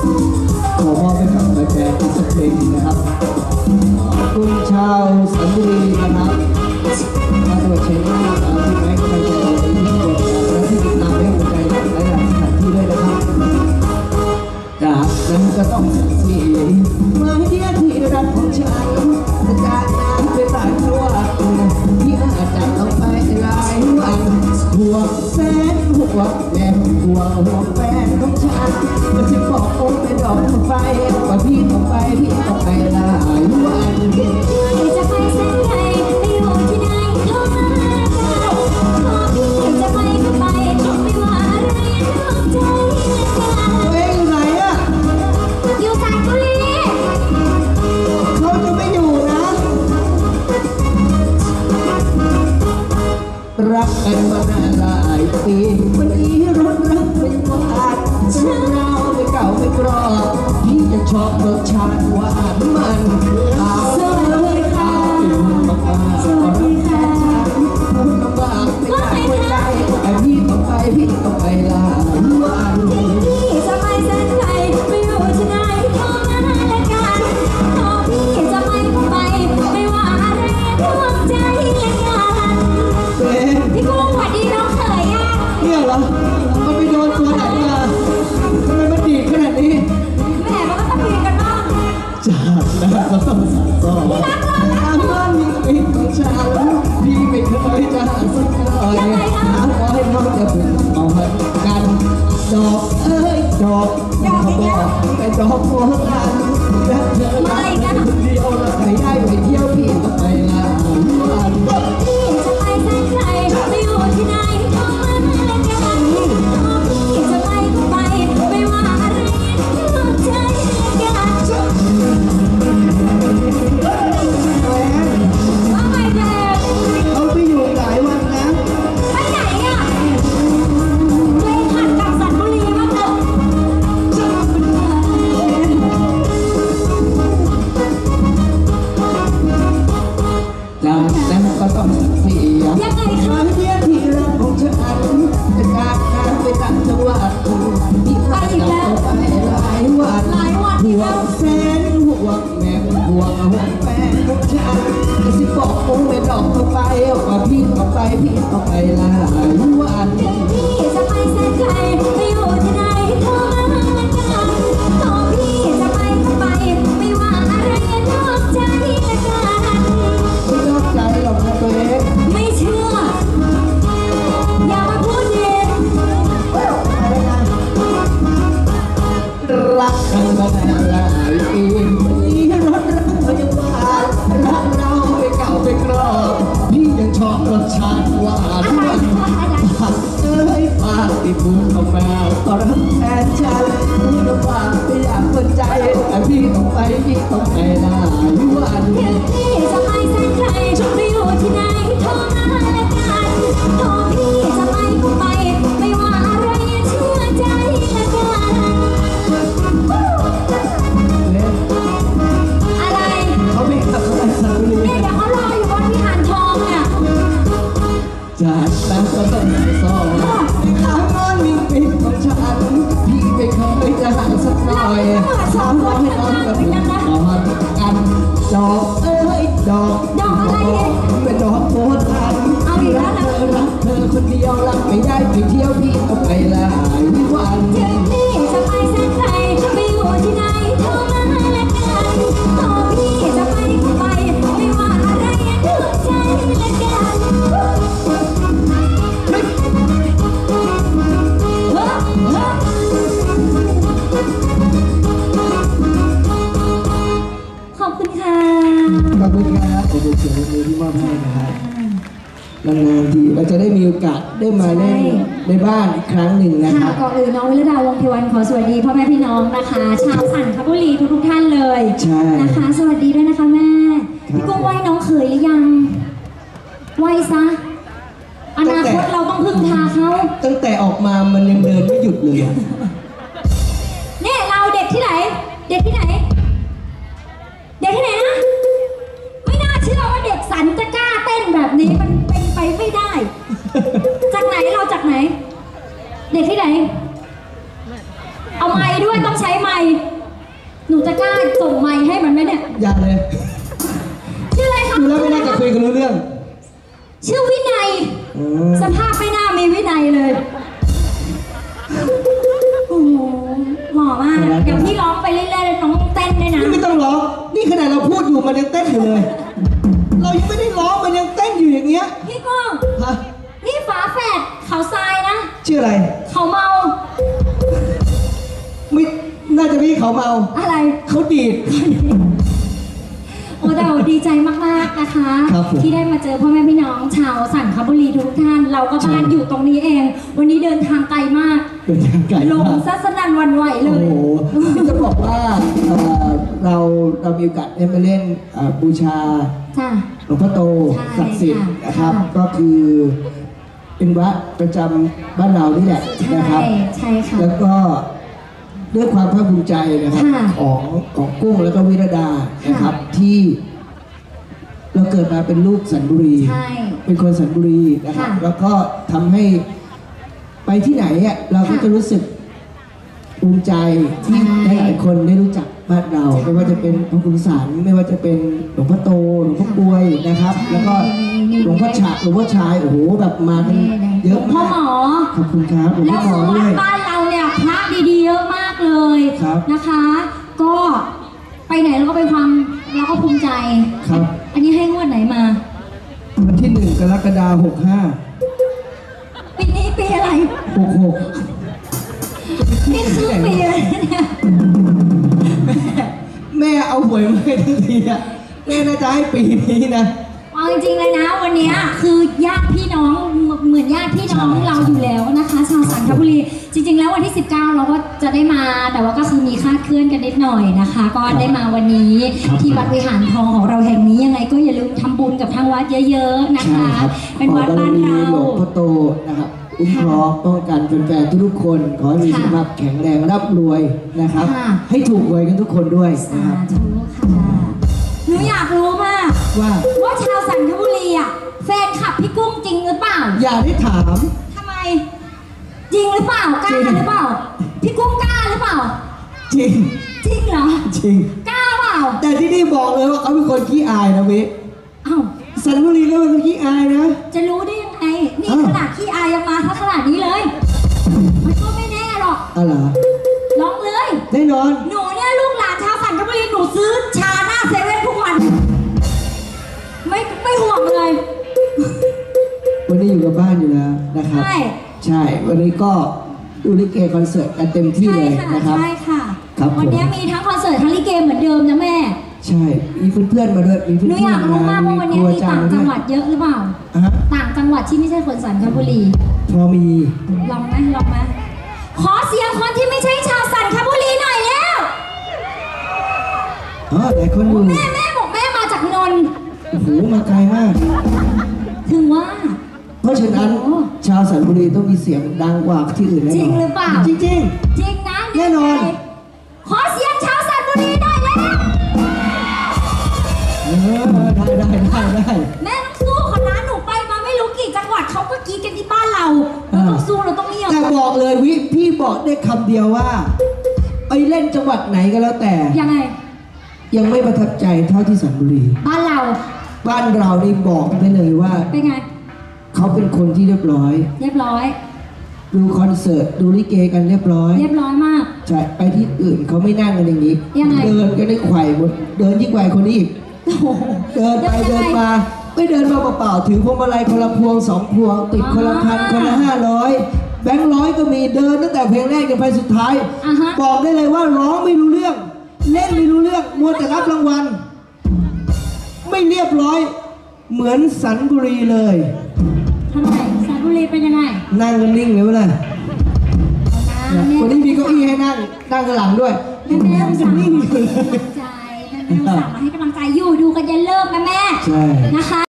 ขอมอบให้กับแฟนๆอีกสักเพลงนะครับขอบคุณชาวสันบุรีนะครับมาตรวจเช็คที่แม็กซ์ไปที่ที่ติดตามให้หัวใจหลายสถานที่ด้วยนะครับจากนั้นก็ต้องเสียมาเดียที่รักของฉันจากนั้นไปต่างจังหวัดที่อาจจะต้องไปหลายวันห่วงแฟนห่วงแม่ห่วงแฟนของฉันก็จะบอกโอ้เป็นดอกไฟว่าพี่ต้องไปหลายวันจะไปเส้นไกลไปอยู่ที่ไหนเข้ามาขอพี่จะไปก็ไปไม่ว่าอะไรนอกใจเว้ยอยู่ไหนอะอยู่สายบุรีเขาจะไม่อยู่นะรักกันมานานหลายปีวันนี้รถรักเป็นหวานฉันเราไม่เก่าไม่กรอบพี่จะชอบรสชาติหวานมันสวัสดีค่ะสวัสดีค่ะคุณลำบากไม่ได้หัวใจแต่พี่ต้องไปหลายวันพี่จะไปเส้นไกลไปอยู่ที่ไหนเข้ามาละกันขอพี่จะไปก็ไปไม่ว่าอะไรนอกใจละกันพี่กุ้งสวัสดีน้องเขยอ่ะเนี่ยเหรอมันไปโดนตัวไหนมาทำไมมันดีขนาดนี้แม่มันก็ต้องมีกันบ้างจากนั้นก็ต้องต่ออามันมีของฉันพี่ไม่เคยจะหาสักหน่อยหาขอให้น้องจะเป็นเอาให้กันดอกเอ้ยดอกเขาบอกแต่ดอกโบราณและเธอรักคนเดียวแล้วใครได้ไปเที่ยวพี่ก็ไปหลายวันพี่จะไปเส้นไกลไปอยู่ที่ไหนเข้ามาละกันขอพี่จะไปก็ไปไม่ว่าอะไรนอกใจละกันว่าไงแม่เขาไปอยู่หลายวันนะไปไหนอ่ะไปขัดกับสันบุรีบ้างเถอะจากนั้นก็ต้องเสียยังไงคะมาเที่ยวที่รักของฉันจะจากการไปต่างจังหวัดที่อาจจะต้องไปหลายวันห่วงแฟนห่วงแม่ห่วงแฟนของฉันจะสิบอกโอ้ไม่ดอกต้องไปว่าพี่ต้องไปหลายวันพี่จะไปเส้นไกลไปอยู่ที่ไหนเข้ามาละกันขอพี่จะไปก็ไปไม่ว่าอะไรนอกใจละกันไม่นอกใจหรอกนะตัวเองไม่เชื่ออย่ามาพูดเย็นรักกันมานานหลายปีนี่รถรักพยาบาลรักเราไม่เก่าไม่กรอบพี่ยังชอบรสชาติหวานมันผักเอ้ยปากที่พูดออกมาก็รักแทนฉันพูดปากไม่อยากเปิดใจแต่พี่ต้องไปหลายวันพี่จะไปเส้นไกลไปอยู่ที่ไหนโทรมาละกันขอพี่จะไปก็ไปไม่ว่าอะไรเชื่อใจละกันอะไรเขาไม่ขับอะไรสักนิดเนี่ยเดี๋ยวเขารออยู่บนวิหารทองเนี่ยจากนั้นก็ต้องสอนทางนอนมีปิดของฉันพี่ไม่เคยจะหันสักหน่อยสอนน้องให้น้องกับพี่นอนกันดอกเอ้ยดอกเป็นดอกโบราณรักเธอคนเดียวรักไม่ได้ไปเที่ยวพี่ก็ไปหลายวันถึงพี่จะไปเส้นไกลไปอยู่ที่ไหนโทรมาละกันขอพี่จะไปก็ไปไม่ว่าอะไรถูกใจละกันขอบคุณค่ะขอบคุณครับเดี๋ยวเสียงมือที่มอบให้นะครับนานๆทีเราจะได้มีโอกาสได้มาเล่นในบ้านอีกครั้งหนึ่งนะครับก่อนอื่นน้องวิรดาวงศ์เทวันขอสวัสดีพ่อแม่พี่น้องนะคะ ชาวสันคบุรีทุกท่านเลยนะคะสวัสดีด้วยนะคะแม่พี่กุ้งไหว้น้องเขยหรือยังไหว้ซะอนาคตเราต้องพึ่งพาเขาตั้งแต่ออกมามันยังเดินไม่หยุดเลยเนี่ยเราเด็กที่ไหนเด็กที่ไหนเด็กที่ไหนนะไม่น่าเชื่อว่าเด็กสันจะกล้าเต้นแบบนี้มันเป็นไปไม่ได้ จากไหนเราจากไหนเด็กที่ไหนเอาไม้ด้วยต้องใช้ไม้หนูจะกล้าส่งไมค์ให้มันไหมเนี่ยอย่าเลยชื่ออะไรคะดูแล้วไม่น่าจะคุยกันรู้เรื่องชื่อวินัยสภาพไม่น่ามีวินัยเลยโอ้โหหล่อมากเดี๋ยวพี่ร้องไปเรื่อยๆเลยน้องเต้นด้วยนะนี่ไม่ต้องร้องนี่ขนาดเราพูดอยู่มันยังเต้นอยู่เลย เรายังไม่ได้ร้องมันยังเต้นอยู่อย่างเงี้ยพี่ก้องฮะนี่ฝาแฝดเขาทรายนะชื่ออะไรเขาเมาไม่น่าจะไม่เขาเมาอะไรเขาดีดโอ้แต่ดีใจมากๆนะคะครับผมที่ได้มาเจอพ่อแม่พี่น้องชาวสันคบุรีทุกท่าน เราก็บ้านอยู่ตรงนี้เอง วันนี้เดินทางไกลมากเป็นทางไกลลงมากซะสนั่นหวันไหวเลโอ้ยโหที่จะบอกว่าเรามีโอกาสได้มาเล่นบูชาจ้ะหลวงพ่อโตใช่ศักดิ์สิทธิ์ค่ะนะครับค่ะก็คือเป็นวัดประจำบ้านเรานี่แหละนะครับใช่ค่ะแล้วก็ด้วยความภาคภูมิใจนะครับค่ะของกุ้งแล้วก็วิรดานะครับ ที่เราเกิดมาเป็นลูกสันบุรีใช่เป็นคนสันบุรีนะครับค่ะแล้วก็ทำให้ไปที่ไหนอ่ะเราก็ค่ะจะรู้สึกภูมิใจที่ใช่หลายๆคนได้รู้จักบ้านเราใช่ไม่ว่าจะเป็นพระคุณสารไม่ว่าจะเป็นหลวงพ่อโตหลวงพ่อกลวยนะครับใช่แล้วก็นี่หลวงพ่อฉะหลวงพ่อชายโอ้โหแบบมากันเยอะพ่อมากหมอขอบคุณครับหลวงแล้พ่วอหมคือ อด้วัวดยบ้านเราเนี่ยพระดีๆเยอะมากเลยครับนะคะ ก็ไปไหนเราก็ไปความเราก็ภูมิใจครับอันนี้ให้งวดไหนมาวันที่1 กรกฎาคมปีนี้ปีอะไร 65 นี่คือปีอะไรเนี่ยแม่เอาหวยมาให้ทั้งทีอ่ะแม่น่าจะให้ปีนี้นะเอาจริงๆเลยนะวันเนี้ยคือญาติพี่น้องเหมือนญาติพี่น้องใช่เราอยู่แล้วนะคะ ชาวสันคบุรีจริง ๆ แล้ววันที่ 19 เราก็จะได้มาแต่ว่าก็คือมีคลาดเคลื่อนกันนิดหน่อยนะคะ ก็ได้มาวันนี้ที่วัดวิหารทองของเราแห่งนี้ยังไงก็อย่าลืมทำบุญกับทางวัดเยอะๆนะคะใช่ครับเป็นวัดบ้านเราขอบารมีหลวงพ่อโตนะครับคุ้มครองป้องกันแฟนๆทุกๆคน ขอให้มีค่ะสุขภาพแข็งแรงร่ำรวยนะครับค่ะให้ถูกหวยกันทุกคนด้วยสานะครับธุค่ะหนูอยากรู้มากว่าว่าชาวสันคบุรีอ่ะแฟนคลับพี่กุ้งจริงหรือเปล่าอย่าได้ถามทำไม จริงหรือเปล่ากล้าหรือเปล่า พี่กุ้งกล้าหรือเปล่าจริงจริงเหรอจริงกล้าเปล่าแต่ที่นี่บอกเลยว่าเขาเป็นคนขี้อายนะเว้เอ้าสันบุรีก็เป็นคนขี้อายนะจะรู้ได้ยังไง นี่อ้าวขนาดขี้อายยังมาถ้าขนาดนี้เลย มันก็ไม่แน่หรอกอะไรอลองเลยแน่นอนหนูเนี่ยลูกหลานชาวสันคบุรีหนูซื้อชาหน้าเซเว่นทุกวัน ไม่ห่วงเลยวันนี้อยู่กับบ้านอยู่แล้วนะครับใช่ใช่ วันนี้ก็ดูลิเกคอนเสิร์ตกันเต็มที่ใช่เลยค่ะนะครับใช่ค่ะครับผมวันนี้มีทั้งคอนเสิร์ตทั้งลิเกเหมือนเดิมนะแม่ใช่ มีเพื่อนๆมาด้วย มีเพื่หนูอนอยากๆรู้มามากว่าวันคนี้รูมีอาจารต่างย์มาจัด้งวยหวัดเยอะหรือเปล่าอ่ะฮะต่างจังหวัดที่ไม่ใช่คนสันคบุรีพอมีลองไหมขอเสียงคนที่ไม่ใช่ชาวสันคบุรีหน่อยแล้วอ๋อหลายคนอยู่แม่บอกแม่มาจากนนท์โอ้โห มาไกลมากถึงว่าเพราะฉะนั้นโอ้ชาวสันบุรีต้องมีเสียงดังกว่าที่อื่นแน่นอนจริงหรือเปล่าจริงจริงนะแน่นอนขอเสียงชาวสันบุรีหน่อยแล้วๆได้แม่ต้องสู้เขานะหนูไปมาไม่รู้กี่จังหวัดเขาก็กรีดกันที่บ้านเราเราต้องสู้เราต้องไม่ยอมแต่บอกเลยพี่บอกได้คำเดียวว่า ไปเล่นจังหวัดไหนก็แล้วแต่ยังไงยังไม่ประทับใจเท่าที่สันบุรีบ้านเราบ้านเรานี่บอกได้เลยว่าเป็นไงเขาเป็นคนที่เรียบร้อยเรียบร้อยดูคอนเสิร์ตดูลิเกกันเรียบร้อยเรียบร้อยมากใช่ไปที่อื่นเขาไม่นั่งกันอย่างนี้ยังไงเดินกันได้ไขว่หมดเดินยิ่งไขว่คนนี้อีกโอ้โหเดินไปยังไงเดินมาไม่เดินมาเปล่าๆถือพวงมาลัยคนละพวง2 พวง ติดคนละพันคนละ500แบงค์100ก็มีเดินตั้งแต่เพลงแรกจนไปสุดท้ายอ่าฮะบอกได้เลยว่าร้องไม่รู้เรื่อง เล่นไม่รู้เรื่องมัวแต่รับรางวัล ไม่เรียบร้อย เหมือนสันบุรีเลยทำไมสันบุรีเป็นยังไงนั่งกันนิ่งเลยเวลาเอานะวันนี้มีเก้าอี้ให้นั่งข้างหลังด้วยแม่แม่นั่งอุตกัส่าน ห์นิ่งมาอยู่เลยให้กำลังใจแม่แม่อุตส่าห์มาให้กำลังใจอยู่ดูกันยันเลิกนะแม่ใช่นะคะ